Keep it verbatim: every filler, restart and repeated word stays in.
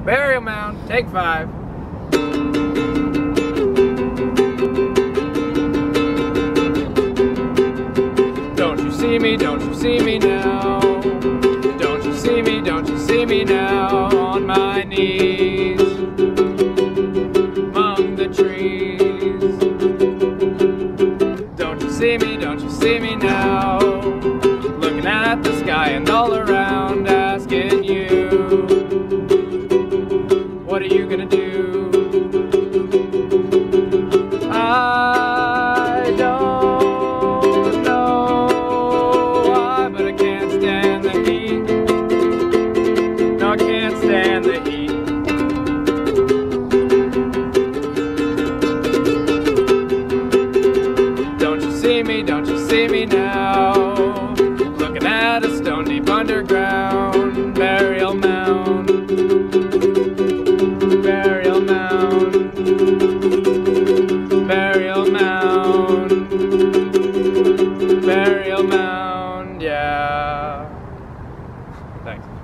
Burial mound, take five. Don't you see me, don't you see me now? Don't you see me, don't you see me now? On my knees among the trees. Don't you see me, don't you see me now? Looking at the sky and all around, asking you, what are you gonna do? I don't know why, but I can't stand the heat. No, I can't stand the heat. Don't you see me, don't you see me now? Looking at a stone deep underground burial mound. Burial mound. Burial mound. Burial mound, yeah. Thanks.